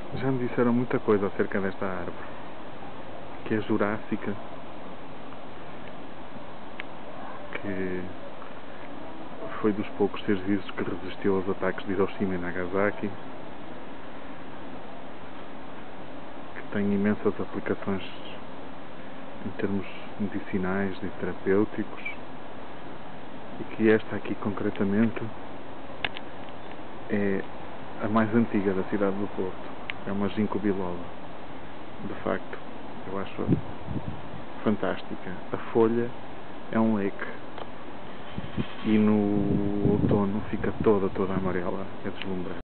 Já me disseram muita coisa acerca desta árvore, que é jurássica, que foi dos poucos seres vivos que resistiu aos ataques de Hiroshima e Nagasaki, que tem imensas aplicações em termos medicinais e terapêuticos, e que esta aqui concretamente é a mais antiga da cidade do Porto. É uma ginkgo biloba. De facto, eu acho fantástica. A folha é um leque e no outono fica toda amarela. É deslumbrante.